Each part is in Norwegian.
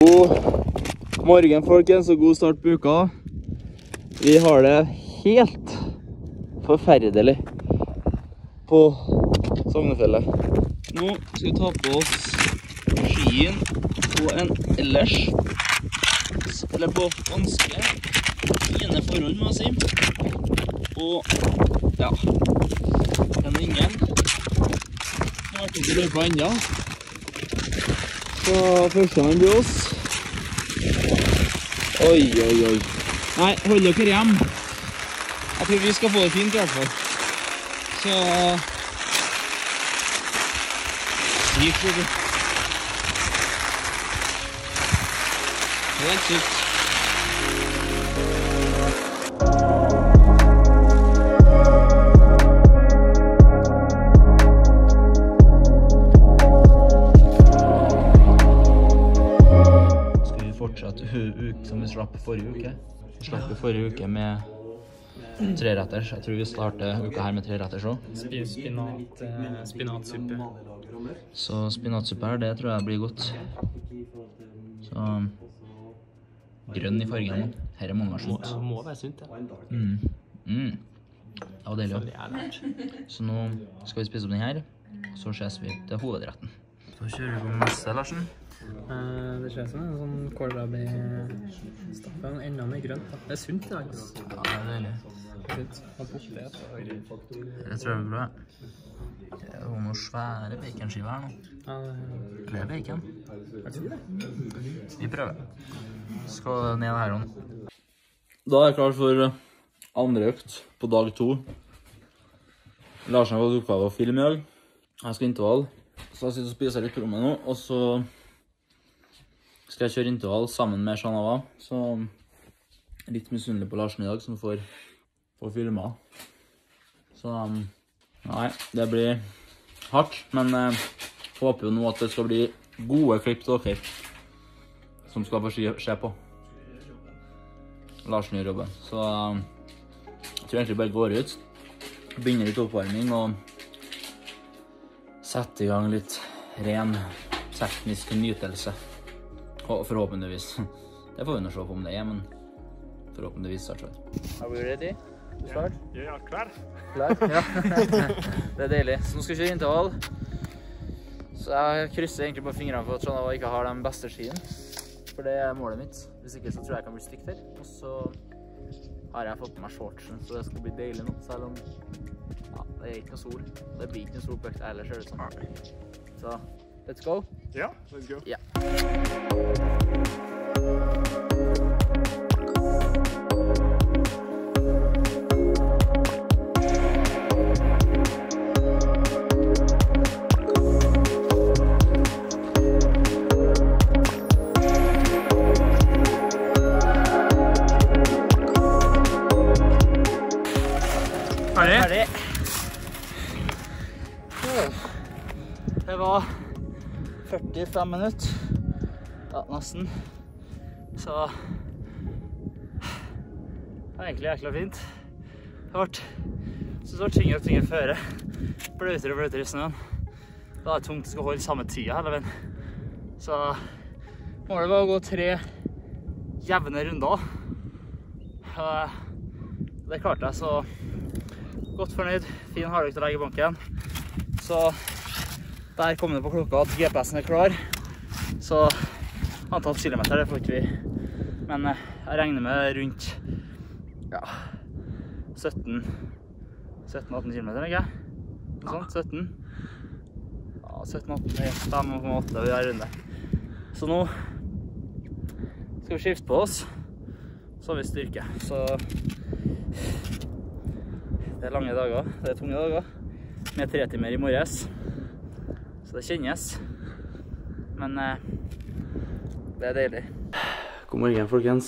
God morgen, folkens, og god start på uka. Vi har det helt forferdelig på Sognefjellet. Nå skal vi ta på oss skien på en ellers, eller på ganske fine forhold, må jeg si. Og ja, den ringen har vært ikke løpet enda. Så første gang blir oss. Oi, oi, oi. Nei, hold dere hjem. Jeg tror vi skal få det fint i hvert fall. Så... Sykt, vet du. Helt sykt. Som vi slapp forrige uke. Vi slapp forrige uke med 3-retters. Jeg tror vi starter uka her med 3-retters også. Spinatsuppe. Så spinatsuppe her, det tror jeg blir godt. Så grønn i fargen. Her er mange sunt. Må være sunt, ja. Det var deilig også. Så nå skal vi spise opp den her, så ses vi til hovedretten. Så kjører vi på masse, Larsen. Det ser ut som en sånn kålrabi-stappe, enda mer grønt da. Det er sunt i dag. Ja, det er deilig. Sunt. Og potet og greier. Det tror jeg blir bra. Det er jo noen svære baconskiver her nå. Eller er bacon? Jeg tror det. Vi prøver. Skal ned her nå. Da er jeg klar for andre økt på dag 2. Larsen har fått oppgave å filme i dag. Jeg skal intervall. Så jeg sitter og spiser litt på rommet nå, og så skal jeg kjøre intervall sammen med Shanava. Så litt misunnelig på Larsen i dag, som får filmet. Så nei, det blir hardt, men håper jo nå at det skal bli gode klipp til dere som skal få se på. Larsen gjør jobben. Så jeg tror egentlig bare går ut, begynner litt oppvarming og sette i gang litt ren teknisk nytelse. Og forhåpentligvis. Det får vi nå se på om det er, men forhåpentligvis starter vi. Er vi ready? Start? Ja, klar. Klar? Ja. Det er deilig. Så nå skal vi kjøre intervall. Så jeg krysser egentlig på fingrene for at Shanava ikke har den beste skien. For det er målet mitt. Hvis ikke så tror jeg jeg kan bli stygt her. Og så har jeg fått på meg shortsen, så det skal bli deilig nå, selv om ja, det er ikke noe sol. Det blir ikke noe sol på økta heller, ser det ut som. Så, let's go. Ja, let's go. Ja. Ferdig. Det var 45 minutter. Ja, nesten. Så det var egentlig jækla fint. Det har vært tyngre og tyngre føre. Bløtere og bløtere i snøen. Da er det tungt å skal holde samme tida hele veien. Så målet var å gå 3 jevne runder. Det klarte jeg, så godt fornøyd. Fin hardøkt å legge i banken. Så der kom det på klokka at GPS-en er klar. Så antall kilometer, det får ikke vi. Men jeg regner med rundt ja, 17-18 kilometer, ikke? Noe sånt, 17? Ja, 17-18, 5,8 vi er runde. Så nå skal vi skifte på oss. Så har vi styrke. Så det er lange dager, det er tunge dager. Med 3 timer i morges. Så det kjennes. Men det er deilig. God morgen, folkens.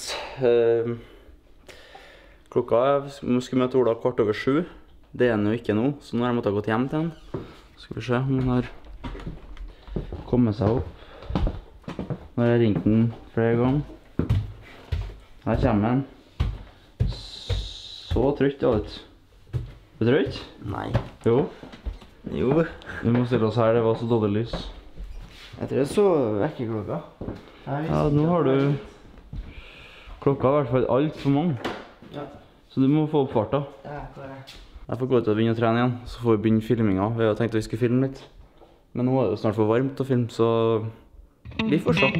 Klokka skulle møte Ola 7:15. Det er den jo ikke nå, så nå har jeg måttet gå hjem til han. Skal vi se om han har kommet seg opp. Nå har jeg ringt den flere ganger. Her kommer han. Så trøtt, ja, vet du. Er du trøtt? Nei. Jo. Jo. Vi må stille oss her, det var så dårlig lys. Jeg tror jeg så vekkerklokka. Ja, nå har du klokka i hvert fall alt for mange. Ja. Så du må få opp farta. Ja, jeg får gå ut og begynne å trene igjen, så får vi begynne filminga. Vi har tenkt at vi skulle filme litt. Men nå er det snart for varmt å filme, så vi får se.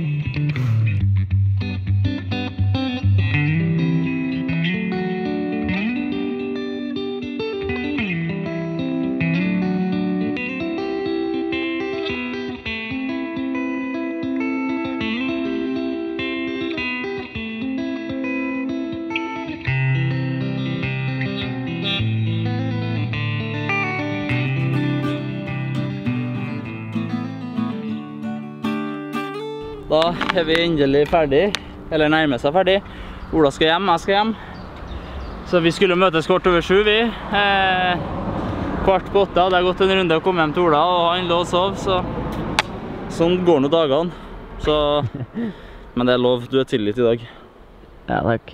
Da er vi endelig ferdig, eller nærmer seg ferdig. Ola skal hjem, jeg skal hjem. Så vi skulle møtes kvart over 7 vi. Kvart på 8, det har gått en runde å komme hjem til Ola, og han lå og sov, så sånn går nå dagene. Så, men det er lov, du er tilgitt i dag. Ja, takk.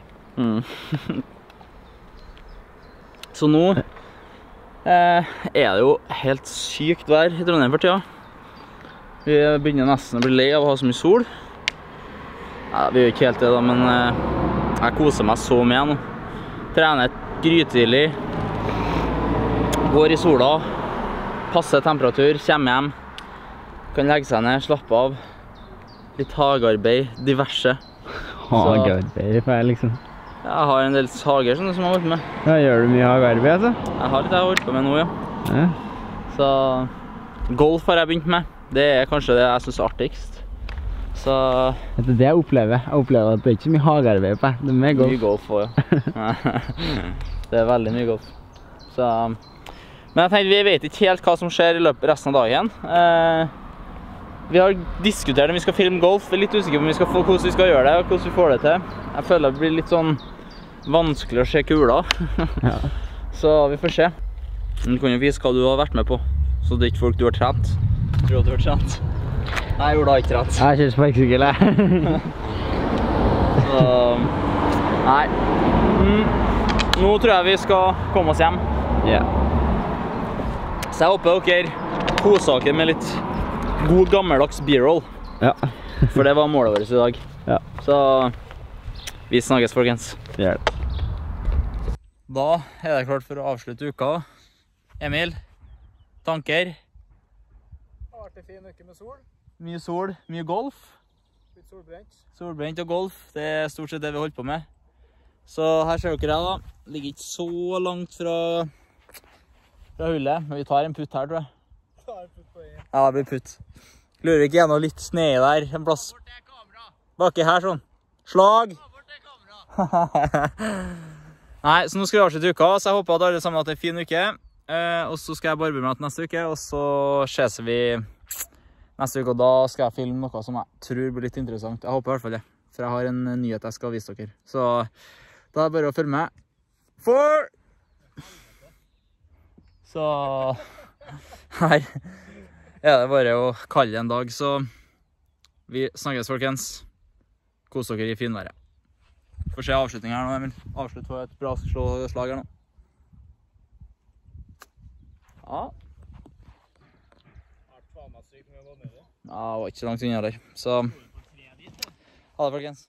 Så nå er det jo helt sykt vær i Trondheim for tida. Vi begynner nesten å bli lei av å ha så mye sol. Ja, vi gjør ikke helt det da, men jeg koser meg så med nå. Trener grytidlig, går i sola, passer temperatur, kommer hjem, kan legge seg ned, slappe av. Litt hagearbeid, diverse. Hagearbeid, liksom? Jeg har en del hager som jeg har holdt med. Ja, gjør du mye hagearbeid, altså? Jeg har litt jeg har holdt på med nå, ja. Ja. Så golf har jeg begynt med. Det er kanskje det jeg synes er artigst. Så Det er det jeg opplever. Jeg opplever at det er ikke så mye hagearbeid på. Det er mye golf. Mye golf også, ja. Det er veldig mye golf. Så, men jeg tenkte, vi vet ikke helt hva som skjer i løpet resten av dagen. Vi har diskutert om vi skal filme golf. Vi er litt usikre på hvordan vi skal gjøre det, og hvordan vi får det til. Jeg føler det blir litt sånn vanskelig å se kula. Ja. Så vi får se. Du kan jo vise hva du har vært med på, så det er ikke folk du har trent. Tror du har trent? Nei, Ola har ikke trent. Jeg kjører sparksykkel, jeg. Så, nei. Nå tror jeg vi skal komme oss hjem. Ja. Så jeg håper dere koser dere med litt god gammeldags b-roll. Ja. For det var målet vårt i dag. Ja. Så vi snakkes, folkens. Gjør det. Da er det klart for å avslutte uka. Emil, tanker? Det har vært en fin uke med sol. Mye sol, mye golf. Litt solbrent. Solbrent og golf, det er stort sett det vi holder på med. Så her ser dere da. Ligger ikke så langt fra hullet, men vi tar en putt her, tror jeg. Da er det putt på igjen. Ja, det blir putt. Lurer ikke gjennom litt sned der, en plass. Baki her, sånn. Slag! Nei, så nå skal vi avslutte uka, så jeg håper at alle sammen har hatt en fin uke. Og så skal jeg barbere meg til neste uke, og så ses vi neste uke, og da skal jeg filme noe som jeg tror blir litt interessant. Jeg håper i hvert fall det, for jeg har en nyhet jeg skal vise dere. Så da er det bare å følge med. Så her er det bare å kalle det en dag, så vi snakkes, folkens. Kos dere i finværet. Får se avslutningen her nå, Emil. Avslutt på et bra slag her nå. Ja. Ja, det var ikke så langt unna der. Så ha det, folkens.